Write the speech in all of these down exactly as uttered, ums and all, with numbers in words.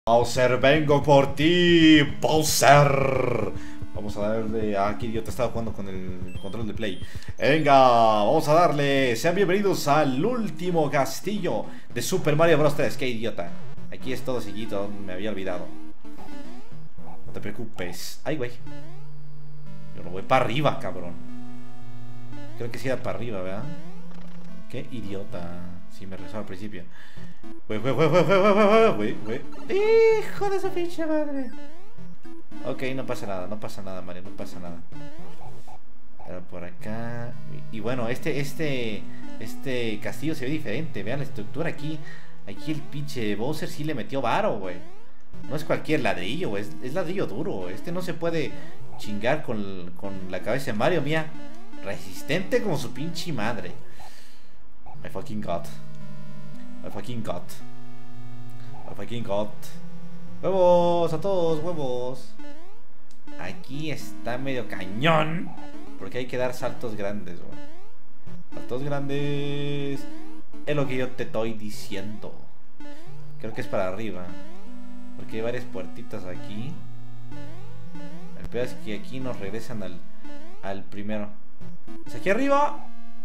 Bowser, vengo por ti, Bowser. Vamos a darle... Ah, aquí yo te estaba jugando con el control de play. Venga, vamos a darle. Sean bienvenidos al último castillo de Super Mario Bros. tres. Qué idiota. Aquí es todo seguido, me había olvidado. No te preocupes. Ay, güey. Yo no voy para arriba, cabrón. Creo que sí era para arriba, ¿verdad? Qué idiota. Sí, me rezó al principio. Güey, güey, güey, güey, güey, güey, güey, güey. Hijo de su pinche madre. Ok, no pasa nada, no pasa nada, Mario, no pasa nada. Pero por acá. Y, y bueno, este, este, este castillo se ve diferente. Vean la estructura aquí. Aquí el pinche Bowser sí le metió varo, güey. No es cualquier ladrillo, es, es ladrillo duro. Este no se puede chingar con, con la cabeza de Mario, mía. Resistente como su pinche madre. I fucking got. I fucking got. I fucking got. Huevos, a todos, huevos. Aquí está medio cañón. Porque hay que dar saltos grandes, güey. Saltos grandes. Es lo que yo te estoy diciendo. Creo que es para arriba. Porque hay varias puertitas aquí. El peor es que aquí nos regresan al, al primero. ¿Es aquí arriba?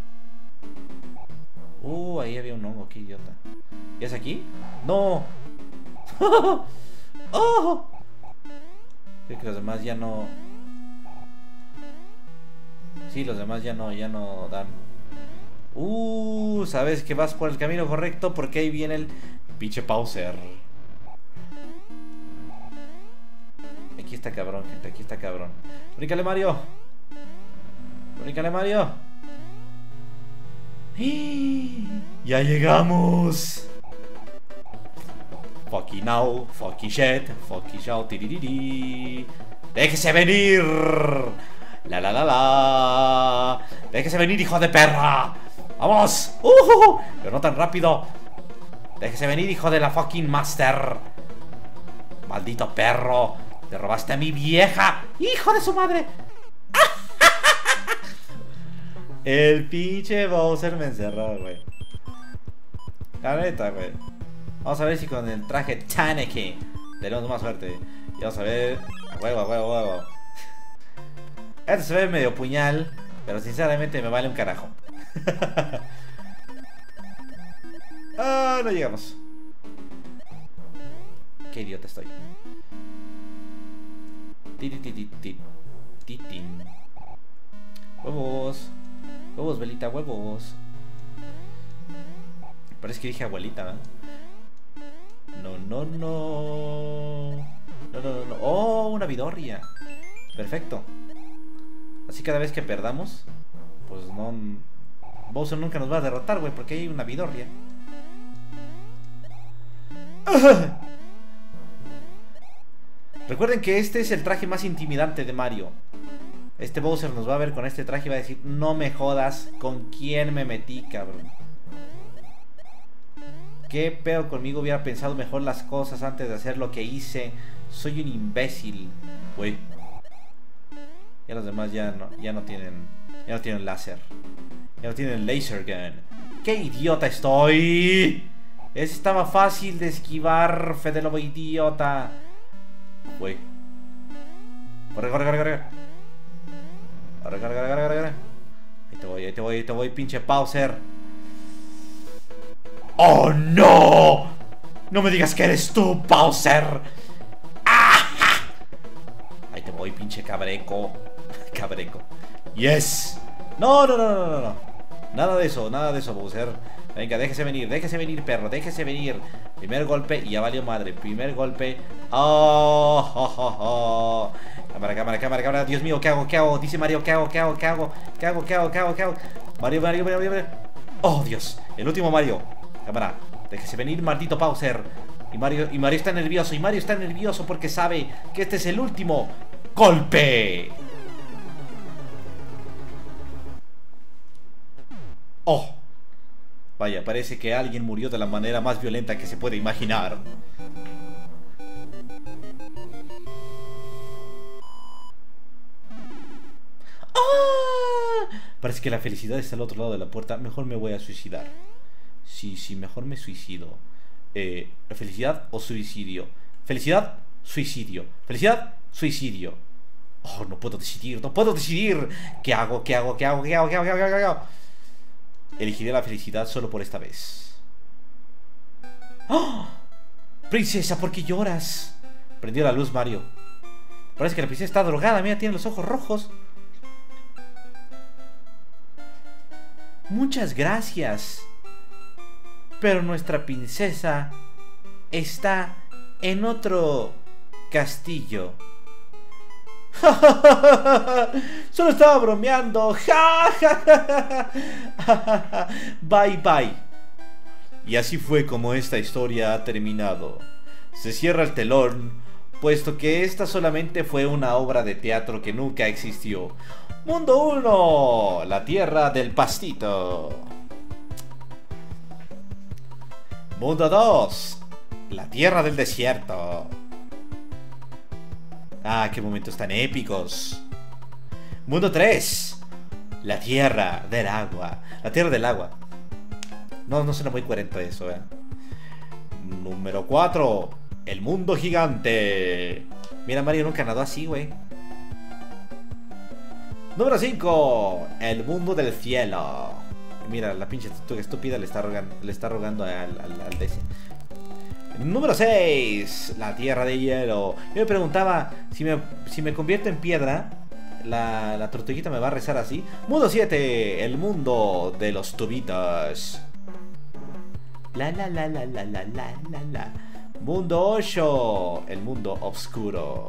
Uh, ahí había un hongo, qué idiota. ¿Y es aquí? ¡No! ¡Oh! Creo que los demás ya no... Sí, los demás ya no, ya no dan. Uh, sabes que vas por el camino correcto porque ahí viene el pinche Bowser. Aquí está cabrón, gente, aquí está cabrón. Bríncale, Mario. Bríncale, Mario. ¡Ya llegamos! Fucking now, fucking shit, fucking shout, tiririri. ¡Déjese venir! La la la la. ¡Déjese venir, hijo de perra! ¡Vamos! ¡Uh! Pero no tan rápido. ¡Déjese venir, hijo de la fucking master! ¡Maldito perro! ¡Te robaste a mi vieja! ¡Hijo de su madre! El pinche Bowser me encerró, güey. La neta, güey. Vamos a ver si con el traje Taneki tenemos más suerte. Y vamos a ver. A huevo, a huevo, a huevo. Este se ve medio puñal, pero sinceramente me vale un carajo. Ah, no llegamos. Qué idiota estoy. Titin. Huevos. Huevos, velita, huevos. Parece que dije abuelita, ¿verdad? No, no, no. No, no, no, no. Oh, una vidorria. Perfecto. Así cada vez que perdamos, pues no... Bowser nunca nos va a derrotar, güey, porque hay una vidorria. Recuerden que este es el traje más intimidante de Mario. Este Bowser nos va a ver con este traje y va a decir: no me jodas, ¿con quién me metí, cabrón? ¿Qué pedo conmigo? Hubiera pensado mejor las cosas antes de hacer lo que hice. Soy un imbécil. Güey. Ya los demás ya no, ya no tienen... Ya no tienen láser. Ya no tienen laser gun. ¡Qué idiota estoy! Ese estaba fácil de esquivar, Fede Lobo idiota. Güey. Corre, corre, corre, corre. Corre, corre, corre, corre, corre. Ahí te voy, ahí te voy, ahí te voy, pinche Bowser. ¡Oh, no! No me digas que eres tú, Bowser. ¡Ah! Ahí te voy, pinche cabreco. Cabreco. ¡Yes! No, no, no, no, no, no. Nada de eso, nada de eso, Bowser. Venga, déjese venir, déjese venir, perro, déjese venir. Primer golpe y ya valió madre. Primer golpe. ¡Oh! Oh, oh, oh. Cámara, cámara, cámara, cámara. Dios mío, ¿qué hago? ¿Qué hago? Dice Mario, ¿qué hago? ¿Qué hago? ¿Qué hago? ¿Qué hago? ¿Qué hago? ¿Qué hago? ¿Qué hago? Mario, Mario, Mario, Mario. ¡Oh, Dios! El último Mario. Cámara, déjese venir, maldito Bowser. Y Mario, y Mario está nervioso. Y Mario está nervioso porque sabe que este es el último golpe. ¡Oh! Vaya, parece que alguien murió de la manera más violenta que se puede imaginar. ¡Ah! Parece que la felicidad está al otro lado de la puerta. Mejor me voy a suicidar. Sí, sí, mejor me suicido. eh, ¿Felicidad o suicidio? Felicidad, suicidio. Felicidad, suicidio. Oh, no puedo decidir, no puedo decidir. ¿Qué hago? ¿Qué hago? ¿Qué hago? ¿Qué hago? ¿Qué hago? ¿Qué hago? ¿Qué hago? Elegiré la felicidad solo por esta vez. ¡Oh! Princesa, ¿por qué lloras? Prendió la luz Mario. Parece que la princesa está drogada. Mira, tiene los ojos rojos. Muchas gracias. Pero nuestra princesa está en otro castillo. Solo estaba bromeando. Bye bye. Y así fue como esta historia ha terminado. Se cierra el telón, puesto que esta solamente fue una obra de teatro que nunca existió. Mundo uno, la tierra del pastito. Mundo dos, la tierra del desierto. Ah, qué momentos tan épicos. Mundo tres, la tierra del agua. La tierra del agua. No, no suena muy coherente eso, eh. Número cuatro, el mundo gigante. Mira, Mario nunca nadó así, güey. Número cinco, el mundo del cielo. Mira, la pinche tortuga estúpida le está rogando, le está rogando al, al, al D C. Número seis, la tierra de hielo. Yo me preguntaba, si me, si me convierto en piedra, la, la tortuguita me va a rezar así. Mundo siete, el mundo de los tubitos. La la la la la la la la la. Mundo ocho, el mundo oscuro.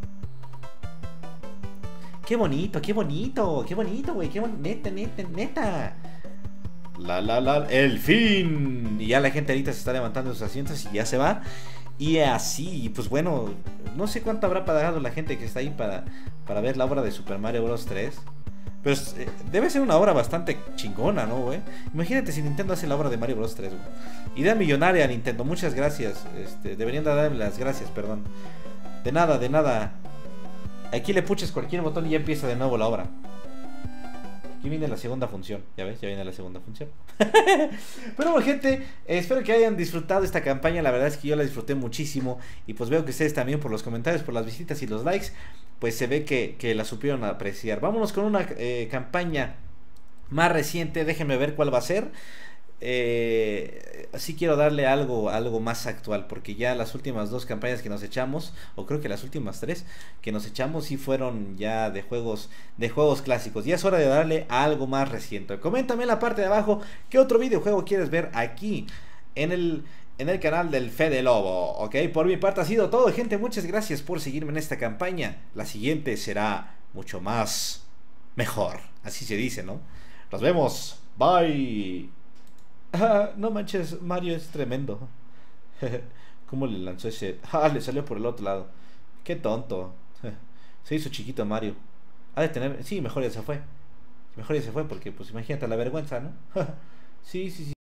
Qué bonito, qué bonito, qué bonito, güey. Qué bonito, neta, neta, neta. La la la, el fin. Y ya la gente ahorita se está levantando de sus asientos y ya se va. Y así, pues bueno, no sé cuánto habrá pagado la gente que está ahí para, para ver la obra de Super Mario Bros. tres. Pero eh, debe ser una obra bastante chingona, ¿no, güey? Imagínate si Nintendo hace la obra de Mario Bros. tres, güey. Idea millonaria, Nintendo, muchas gracias. Este, deberían darle las gracias, perdón. De nada, de nada. Aquí le puches cualquier botón y ya empieza de nuevo la obra. Aquí viene la segunda función. Ya ves, ya viene la segunda función. Pero bueno, gente, eh, espero que hayan disfrutado esta campaña. La verdad es que yo la disfruté muchísimo. Y pues veo que ustedes también, por los comentarios, por las visitas y los likes, pues se ve que, que la supieron apreciar. Vámonos con una eh, campaña más reciente. Déjenme ver cuál va a ser. Eh, sí quiero darle algo, algo más actual, porque ya las últimas dos campañas que nos echamos, o creo que las últimas tres que nos echamos, sí fueron ya de juegos, de juegos clásicos. Ya es hora de darle a algo más reciente. Coméntame en la parte de abajo qué otro videojuego quieres ver aquí en el, en el canal del Fede Lobo. Ok, por mi parte ha sido todo, gente. Muchas gracias por seguirme en esta campaña. La siguiente será mucho más mejor, así se dice, ¿no? Nos vemos, bye. Ah, no manches, Mario es tremendo. ¿Cómo le lanzó ese? Ah, le salió por el otro lado. Qué tonto. Se hizo chiquito Mario. Ha de tener... Sí, mejor ya se fue. Mejor ya se fue porque, pues imagínate la vergüenza, ¿no? Sí, sí, sí.